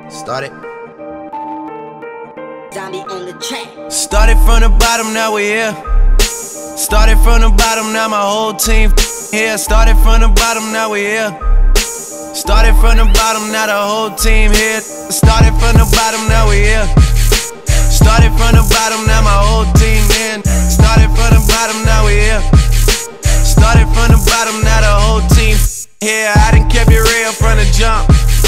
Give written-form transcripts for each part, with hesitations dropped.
Started. Zombie on the track. Started from the bottom, now we here. Started from the bottom, now my whole team here. Started from the bottom, now we here. Started from the bottom, now the whole team here. Started from the bottom, now we here. Started from the bottom, now my whole team in. Started from the bottom, now we here. Started from the bottom, now the whole team here. I done kept it real from the jump.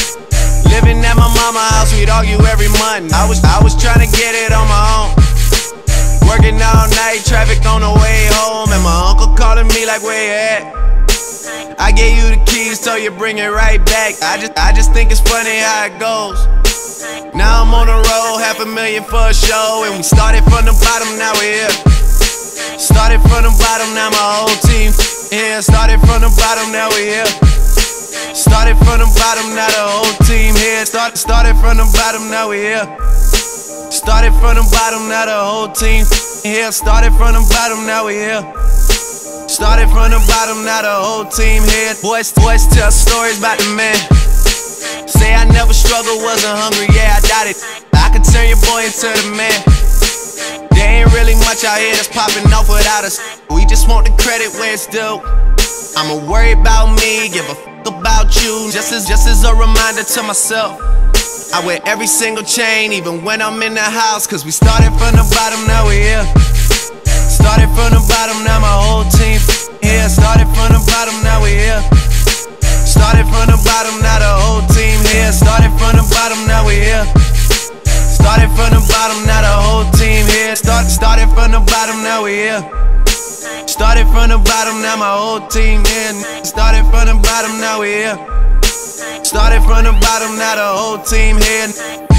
Living at my mama's house, we'd argue every month. I was trying to get it on my own. Working all night, traffic on the way home, and my uncle calling me like, where you at? I gave you the keys, so you bring it right back. I just think it's funny how it goes. Now I'm on the road, $500,000 for a show, and we started from the bottom, now we here. Started from the bottom, now my whole team here. Started from the bottom, now we here. Started from the bottom, now the whole team here. Started from the bottom, now we here. Started from the bottom, now the whole team here. Started from the bottom, now we here. Started from the bottom, now the whole team here. Boys tell stories about the man. Say I never struggled, wasn't hungry, yeah I doubt it. I could turn your boy into the man. There ain't really much out here that's popping off without us. We just want the credit where it's due. I'ma worry about me, give a fuck about you. Just as a reminder to myself, I wear every single chain, even when I'm in the house. Cause we started from the bottom, now we here. Started from the bottom, now my whole team here. Started from the bottom, now we here. Started from the bottom, now the whole team here. Started from the bottom, now we here. Started from the bottom, now the whole team here. Started from the bottom, now we here. Started from the bottom, now my whole team here. Started from the bottom, now we here. Started from the bottom, now the whole team here.